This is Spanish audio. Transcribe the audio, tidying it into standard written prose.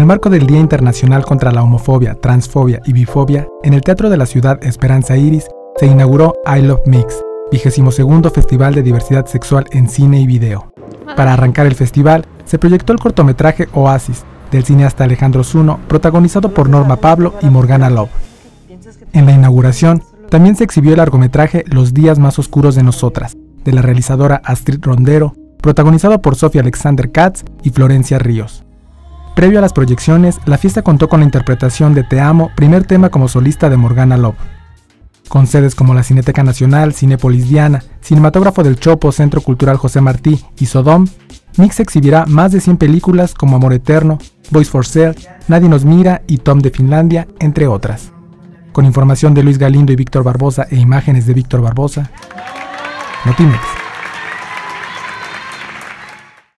marco del Día Internacional contra la Homofobia, Transfobia y Bifobia, en el Teatro de la Ciudad Esperanza Iris se inauguró I Love Mix, 22º Festival de Diversidad Sexual en Cine y Video. Para arrancar el festival, se proyectó el cortometraje Oasis, del cineasta Alejandro Zuno, protagonizado por Norma Pablo y Morgana Love. En la inauguración, también se exhibió el largometraje Los días más oscuros de nosotras, de la realizadora Astrid Rondero, protagonizado por Sofía Alexander Katz y Florencia Ríos. Previo a las proyecciones, la fiesta contó con la interpretación de Te Amo, primer tema como solista de Morgana Love. Con sedes como la Cineteca Nacional, Cinépolis Diana, Cinematógrafo del Chopo, Centro Cultural José Martí y Sodom, Mix exhibirá más de 100 películas como Amor Eterno, Boys for Sale, Nadie nos mira y Tom de Finlandia, entre otras. Con información de Luis Galindo y Víctor Barbosa e imágenes de Víctor Barbosa, Notimex.